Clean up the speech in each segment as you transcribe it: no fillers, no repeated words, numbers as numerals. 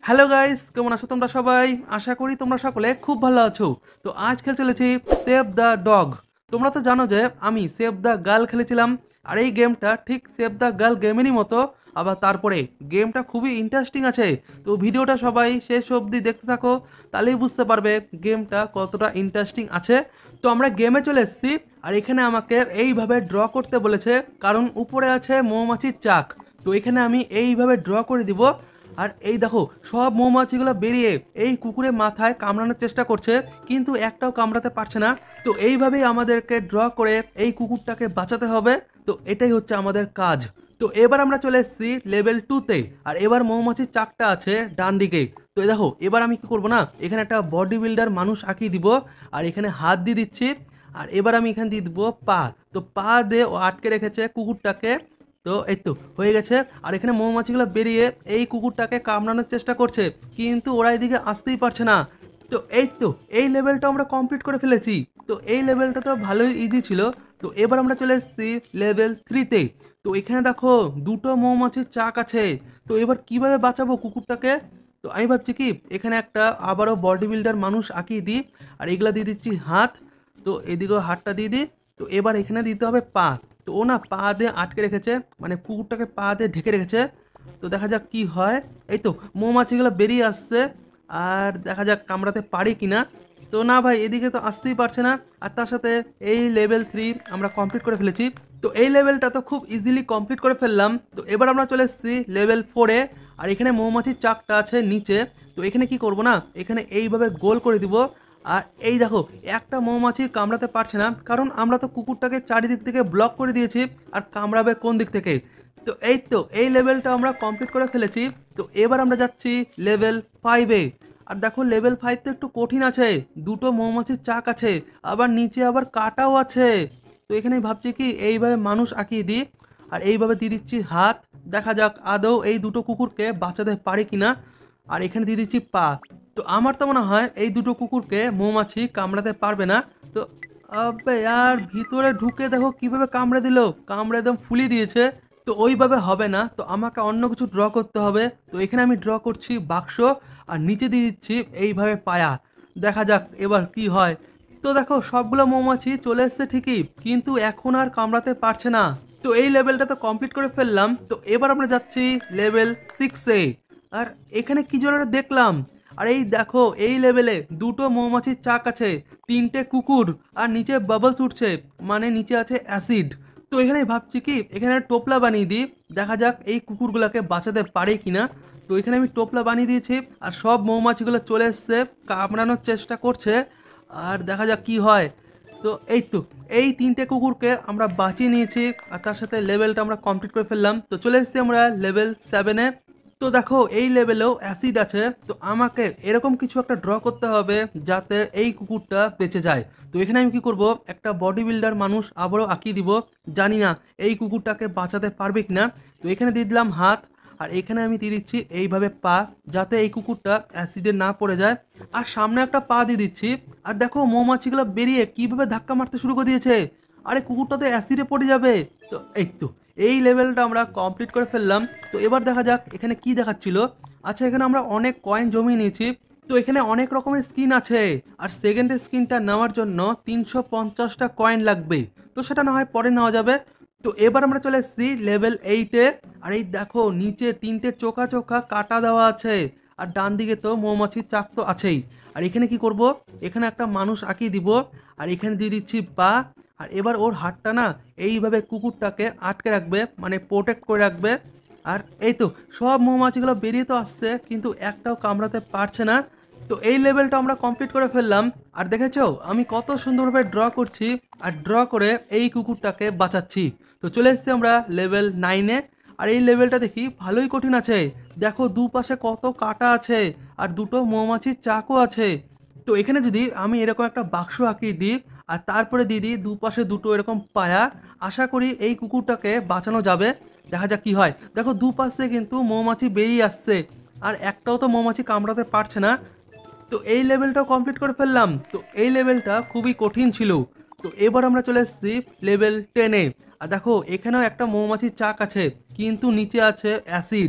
Hello guys, কেমন আছো তোমরা সবাই? আশা করি তোমরা সকলে খুব ভালো আছো। তো আজ খেলে চলেছি সেভ দ্য ডগ। তোমরা তো জানো যে আমি সেভ দ্য গার্ল খেলেছিলাম, আর এই গেমটা ঠিক সেভ দ্য গার্ল গেমেরই মতো। আবার তারপরে গেমটা খুবই ইন্টারেস্টিং আছে। তো ভিডিওটা সবাই শেষ অবধি দেখতে থাকো, তাহলেই বুঝতে পারবে গেমটা কতটা ইন্টারেস্টিং আছে। তো আমরা গেমে চলে এসেছি, আর এখানে আমাকে এইভাবে ড্র করতে বলেছে, কারণ উপরে আছে মৌমাছির চাক। তো এখানে আমি এইভাবে ড্র করে দিব। আর এই দেখো, সব মৌমাছিগুলো বেরিয়ে এই কুকুরের মাথায় কামড়ানোর চেষ্টা করছে, কিন্তু একটাও কামড়াতে পারছে না। তো এইভাবেই আমাদেরকে ড্র করে এই কুকুরটাকে বাঁচাতে হবে। তো এটাই হচ্ছে আমাদের কাজ। তো এবার আমরা চলে এসেছি লেভেল 2-তে, আর এবার মৌমাছির চাকটা আছে ডান দিকে। তো এই দেখো, এবার আমি কি করব না, এখানে একটা বডি বিল্ডার মানুষ আঁকিয়ে দিব, আর এখানে হাত দিয়ে দিচ্ছি। আর এবার আমি এখানে দিয়ে দিব পা। তো পা দিয়ে ও আটকে রেখেছে কুকুরটাকে। তো এই তো হয়ে গেছে। আর এখানে মৌমাছিগুলো বেরিয়ে এই কুকুরটাকে কামড়ানোর চেষ্টা করছে, কিন্তু ওরা এদিকে আসতেই পারছে না। তো এই তো, এই লেভেলটা আমরা কমপ্লিট করে ফেলেছি। তো এই লেভেলটা তো ভালোই ইজি ছিল। তো এবার আমরা চলে এসেছি লেভেল 3-তে। তো এখানে দেখো, দুটো মৌমাছির চাক আছে। তো এবার কিভাবে বাঁচাবো কুকুরটাকে? তো আমি ভাবছি কি, এখানে একটা আবারও বডি বিল্ডার মানুষ আঁকিয়ে দিই, আর এগুলা দিয়ে দিচ্ছি হাত। তো এদিকেও হাতটা দিয়ে দিই। তো এবার এখানে দিতে হবে পা। তো ও না পা দিয়ে আটকে রেখেছে, মানে কুকুরটাকে পা দিয়ে ঢেকে রেখেছে। তো দেখা যাক কি হয়। এই তো মৌমাছিগুলো বেরিয়ে আসছে, আর দেখা যাক কামড়াতে পারি কিনা। তো না ভাই, এদিকে তো আসতেই পারছে না। আর তার সাথে এই লেভেল 3 আমরা কমপ্লিট করে ফেলেছি। তো এই লেভেলটা তো খুব ইজিলি কমপ্লিট করে ফেললাম। তো এবার আমরা চলে এসেছি লেভেল 4-এ, আর এখানে মৌমাছির চাকটা আছে নিচে। তো এখানে কি করব না, এখানে এইভাবে গোল করে দিব। আর এই দেখো, একটা মৌমাছি কামড়াতে পারছে না, কারণ আমরা তো কুকুরটাকে চারিদিক থেকে ব্লক করে দিয়েছি। আর কামড়াবে কোন দিক থেকে? তো এই তো, এই লেভেলটা আমরা কমপ্লিট করে ফেলেছি। তো এবার আমরা যাচ্ছি লেভেল 5-এ। আর দেখো, লেভেল 5 তো একটু কঠিন আছে। দুটো মৌমাছির চাক আছে, আবার নিচে আবার কাটাও আছে। তো এখানে ভাবছি কি, এইভাবে মানুষ আঁকিয়ে দিই, আর এইভাবে দিয়ে দিচ্ছি হাত। দেখা যাক আদৌ এই দুটো কুকুরকে বাঁচাতে পারি কিনা। আর এখানে দিয়ে দিচ্ছি পা। তো আমার তো মনে হয় এই দুটো কুকুরকে মৌমাছি কামড়াতে পারবে না। তো আবে আর ভিতরে ঢুকে দেখো কিভাবে কামড়ে দিল, কামড়ে একদম ফুলিয়ে দিয়েছে। তো ওইভাবে হবে না, তো আমাকে অন্য কিছু ড্র করতে হবে। তো এখানে আমি ড্র করছি বাক্স, আর নিচে দিয়ে দিচ্ছি এইভাবে পায়া। দেখা যাক এবার কি হয়। তো দেখো, সবগুলো মৌমাছি চলে এসছে ঠিকই, কিন্তু এখন আর কামড়াতে পারছে না। তো এই লেভেলটা তো কমপ্লিট করে ফেললাম। তো এবার আমরা যাচ্ছি লেভেল 6-এ। আর এখানে কি যেন একটা দেখলাম। আর এই দেখো, এই লেভেলে দুটো মৌমাছির চাক আছে, তিনটে কুকুর, আর নিচে বাবলস উঠছে, মানে নিচে আছে অ্যাসিড। তো এখানে ভাবছি কি, এখানে টোপলা বানিয়ে দিই। দেখা যাক এই কুকুরগুলোকে বাঁচাতে পারে কিনা। তো এখানে আমি টোপলা বানিয়ে দিয়েছি, আর সব মৌমাছিগুলো চলে এসছে, কামড়ানোর চেষ্টা করছে। আর দেখা যাক কি হয়। তো এই তো, এই তিনটে কুকুরকে আমরা বাঁচিয়ে নিয়েছি, আর তার সাথে লেভেলটা আমরা কমপ্লিট করে ফেললাম। তো চলে এসেছি আমরা লেভেল 7-এ। তো দেখো, এই লেভেলেও অ্যাসিড আছে। তো আমাকে এরকম কিছু একটা ড্র করতে হবে, যাতে এই কুকুরটা বেঁচে যায়। তো এখানে আমি কি করব, একটা বডি বিল্ডার মানুষ আবারও আঁকিয়ে দিব। জানি না এই কুকুরটাকে বাঁচাতে পারবে কিনা। তো এখানে দিয়ে দিলাম হাত, আর এখানে আমি দিয়ে দিচ্ছি এইভাবে পা, যাতে এই কুকুরটা অ্যাসিডে না পড়ে যায়। আর সামনে একটা পা দিয়ে দিচ্ছি। আর দেখো, মৌমাছিগুলো বেরিয়ে কিভাবে ধাক্কা মারতে শুরু করে দিয়েছে। আরে কুকুরটা তো অ্যাসিডে পড়ে যাবে। তো এই তো, এই লেভেলটা আমরা কমপ্লিট করে ফেললাম। তো এবার দেখা যাক এখানে কি দেখাচ্ছিল। আচ্ছা, এখানে আমরা অনেক কয়েন জমিয়ে নিয়েছি। তো এখানে অনেক রকমের স্কিন আছে, আর সেকেন্ডের স্কিনটা নেওয়ার জন্য 350টা কয়েন লাগবে। তো সেটা না হয় পরে নেওয়া যাবে। তো এবার আমরা চলে এসেছি লেভেল 8-এ। আর এই দেখো, নিচে তিনটে চোখা চোখা কাটা দেওয়া আছে, আর ডান দিকে তো মৌমাছির চাক তো আছেই। আর এখানে কি করব, এখানে একটা মানুষ আঁকিয়ে দিব, আর এখানে দিয়ে দিচ্ছি পা। আর এবার ওর হাতটা না এইভাবে কুকুরটাকে আটকে রাখবে, মানে প্রোটেক্ট করে রাখবে। আর এই তো, সব মৌমাছিগুলো বেরিয়ে তো আসছে, কিন্তু একটাও কামড়াতে পারছে না। তো এই লেভেলটা আমরা কমপ্লিট করে ফেললাম। আর দেখেছো আমি কত সুন্দরভাবে ড্র করছি, আর ড্র করে এই কুকুরটাকে বাঁচাচ্ছি। তো চলে এসেছি আমরা লেভেল 9-এ। আর এই লেভেলটা দেখি ভালোই কঠিন আছে। দেখো, দুপাশে কত কাটা আছে, আর দুটো মৌমাছির চাকও আছে। তো এখানে যদি আমি এরকম একটা বাক্স আঁকিয়ে দিই, আর তারপরে দিয়ে দিই দুপাশে দুটো এরকম পায়া, আশা করি এই কুকুরটাকে বাঁচানো যাবে। দেখা যাক কি হয়। দেখো, দুপাশে কিন্তু মৌমাছি বেরিয়ে আসছে, আর একটাও তো মৌমাছি কামড়াতে পারছে না। তো এই লেভেলটাও কমপ্লিট করে ফেললাম। তো এই লেভেলটা খুবই কঠিন ছিল। তো এবার আমরা চলে এসেছি লেভেল 10-এ। আর দেখো, এখানেও একটা মৌমাছির চাক আছে, কিন্তু নিচে আছে অ্যাসিড।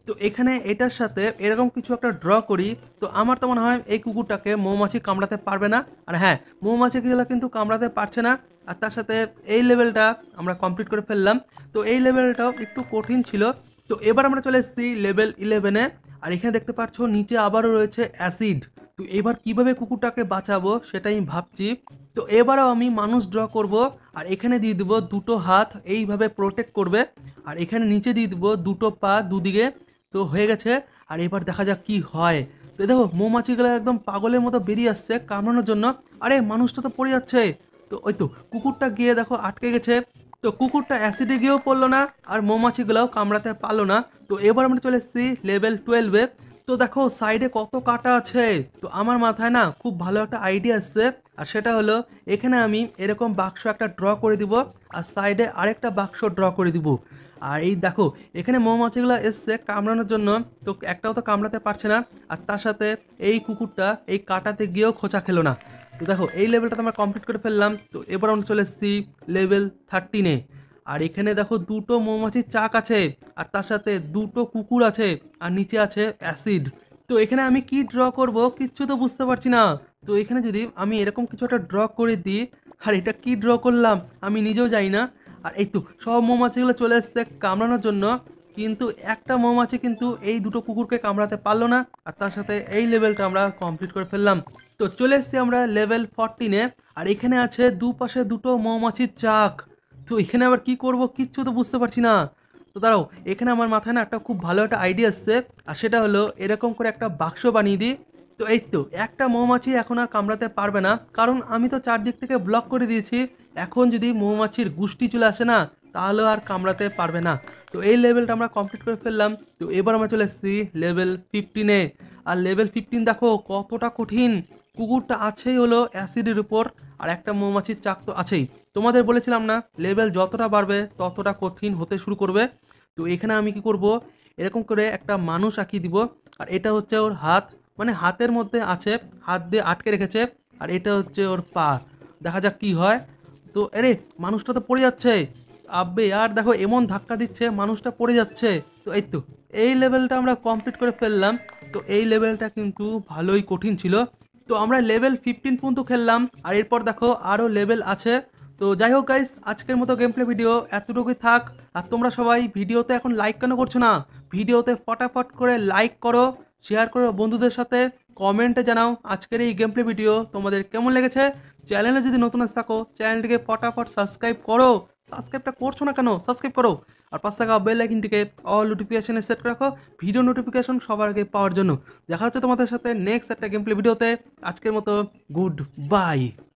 তো এখানে এটার সাথে এরকম কিছু একটা ড্র করি। তো আমার তো মনে হয় এই কুকুরটাকে মৌমাছি কামড়াতে পারবে না। আর হ্যাঁ, মৌমাছিগুলো কিন্তু কামড়াতে পারছে না। আর তার সাথে এই লেভেলটা আমরা কমপ্লিট করে ফেললাম। তো এই লেভেলটাও একটু কঠিন ছিল। তো এবার আমরা চলে এসেছি লেভেল 11-এ। আর এখানে দেখতে পাচ্ছ নিচে আবারও রয়েছে অ্যাসিড। তো এবার কিভাবে কুকুরটাকে বাঁচাবো সেটাই আমি ভাবছি। তো এবারও আমি মানুষ ড্র করব। আর এখানে দিয়ে দেবো দুটো হাত এইভাবে প্রোটেক্ট করবে। আর এখানে নিচে দিয়ে দেবো দুটো পা দুদিকে। তো হয়ে গেছে। আর এবার দেখা যাক কি হয়। তো দেখো মৌমাছিগুলো একদম পাগলের মতো বেরিয়ে আসছে কামড়ানোর জন্য। আরে মানুষটা তো পড়ে যাচ্ছে। তো ওই তো কুকুরটা গিয়ে দেখো আটকে গেছে। তো কুকুরটা অ্যাসিডে গিয়েও পড়লো না, আর মৌমাছিগুলোও কামড়াতে পারলো না। তো এবার আমরা চলে এসেছি লেভেল 12-এ। তো দেখো সাইডে কত কাটা আছে। তো আমার মাথায় না খুব ভালো একটা আইডিয়া আসছে। আর সেটা হলো এখানে আমি এরকম বাক্স একটা ড্র করে দিব, আর সাইডে আরেকটা বাক্স ড্র করে দিব। আর এই দেখো এখানে মৌমাছিগুলো এসছে কামড়ানোর জন্য। তো একটাও তো কামড়াতে পারছে না। আর তার সাথে এই কুকুরটা এই কাটাতে গিয়েও খোঁচা খেলো না। তো দেখো এই লেভেলটা তো আমরা কমপ্লিট করে ফেললাম। তো এবার আমরা চলে এসেছি লেভেল 13-এ। আর এখানে দেখো দুটো মৌমাছির চাক আছে, আর তার সাথে দুটো কুকুর আছে, আর নিচে আছে অ্যাসিড। তো এখানে আমি কি ড্র করব কিচ্ছু তো বুঝতে পারছি না। তো এখানে যদি আমি এরকম কিছু একটা ড্র করে দিই, আর এটা কি ড্র করলাম আমি নিজেও জানি না। আর এই তো সব মৌমাছিগুলো চলে এসছে কামড়ানোর জন্য, কিন্তু একটা মৌমাছি কিন্তু এই দুটো কুকুরকে কামড়াতে পারলো না। আর তার সাথে এই লেভেলটা আমরা কমপ্লিট করে ফেললাম। তো চলে এসেছি আমরা লেভেল 14-এ। আর এখানে আছে দুপাশে দুটো মৌমাছির চাক। তো এখানে আবার কি করব কিচ্ছু তো বুঝতে পারছি না। তো দাঁড়াও, এখানে আমার মাথায় না একটা খুব ভালো একটা আইডিয়া আসছে। আর সেটা হলো এরকম করে একটা বাক্স বানিয়ে দিই। তো এই তো একটা মৌমাছি এখন আর কামড়াতে পারবে না, কারণ আমি তো চারদিক থেকে ব্লক করে দিয়েছি। এখন যদি মৌমাছির গুষ্টি চলে আসে না, তাহলে আর কামড়াতে পারবে না। তো এই লেভেলটা আমরা কমপ্লিট করে ফেললাম। তো এবার আমরা চলে এসেছি লেভেল 15-এ। আর লেভেল 15 দেখো কতটা কঠিন। কুকুরটা আছেই হলো অ্যাসিডের উপর, আর একটা মৌমাছির চাক তো আছেই। তোমাদের বলেছিলাম না লেভেল যতটা বাড়বে ততটা কঠিন হতে শুরু করবে। তো এখানে আমি কি করব, এরকম করে একটা মানুষ আঁকিয়ে দিব। আর এটা হচ্ছে ওর হাত, মানে হাতের মধ্যে আছে, হাত দিয়ে আটকে রেখেছে। আর এটা হচ্ছে ওর পা। দেখা যাক কি হয়। তো আরে মানুষটা তো পড়ে যাচ্ছে। আব্বে আর দেখো এমন ধাক্কা দিচ্ছে মানুষটা পড়ে যাচ্ছে। তো এই তো এই লেভেলটা আমরা কমপ্লিট করে ফেললাম। তো এই লেভেলটা কিন্তু ভালোই কঠিন ছিল। তো আমরা লেভেল 15 পর্যন্ত খেললাম, আর এরপর দেখো আরও লেভেল আছে। তো যাই হোক গাইস, আজকের মতো গেম প্লে ভিডিও এতটুকুই থাক। আর তোমরা সবাই ভিডিওতে এখন লাইক কেন করছো না? ভিডিওতে ফটাফট করে লাইক করো, শেয়ার করো বন্ধুদের সাথে, কমেন্টে জানাও আজকের এই গেম প্লে ভিডিও তোমাদের কেমন লেগেছে। চ্যানেলে যদি নতুন এসে থাকো চ্যানেলটিকে ফটাফট সাবস্ক্রাইব করো। সাবস্ক্রাইবটা করছো না কেন? সাবস্ক্রাইব করো। আর পাশে থাকা বেল আইকনটিকে অল নোটিফিকেশনে সেট করে রাখো, ভিডিও নোটিফিকেশন সবার আগে পাওয়ার জন্য। দেখা হচ্ছে তোমাদের সাথে নেক্সট একটা গেম প্লে ভিডিওতে। আজকের মতো গুড বাই।